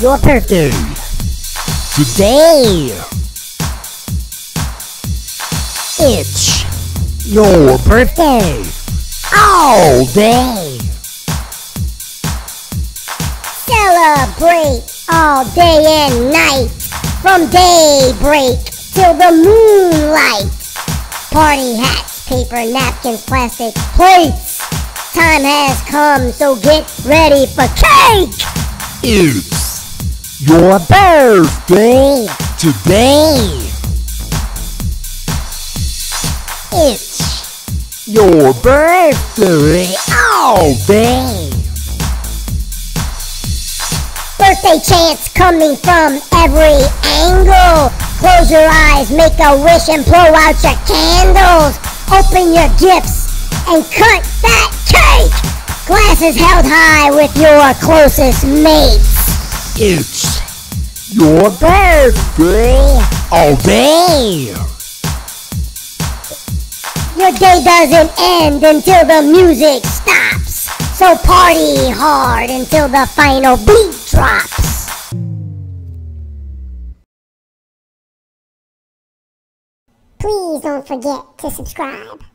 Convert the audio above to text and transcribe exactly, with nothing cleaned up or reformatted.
your birthday today. It's your birthday all day. Celebrate all day and night, from daybreak till the moonlight. Party hats, paper napkins, plastic plates. Time has come, so get ready for cake. It's your birthday today. It's your birthday all day. Birthday chants coming from every angle. Close your eyes, make a wish, and blow out your candles. Open your gifts and cut that cake. Glasses held high with your closest mates. It's your birthday all day. Your day doesn't end until the music stops. So party hard until the final beat drops. Please don't forget to subscribe.